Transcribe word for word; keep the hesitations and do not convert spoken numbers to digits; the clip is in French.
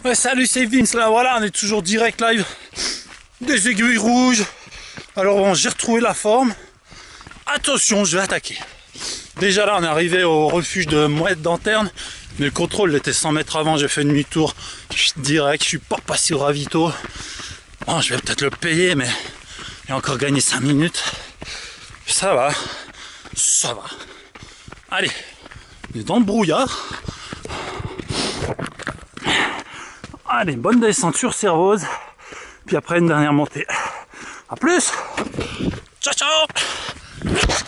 Ouais, salut, c'est Vince, là, voilà, on est toujours direct live des aiguilles rouges. Alors bon, j'ai retrouvé la forme. Attention, je vais attaquer. Déjà là, on est arrivé au refuge de Mouette d'Anterne, mais le contrôle était cent mètres avant, j'ai fait demi-tour direct, je suis pas passé au ravito. Bon, je vais peut-être le payer, mais j'ai encore gagné cinq minutes. Ça va, ça va. Allez, on est dans le brouillard. Allez, bonne descente sur Servoz, puis après une dernière montée. A plus. Ciao, ciao.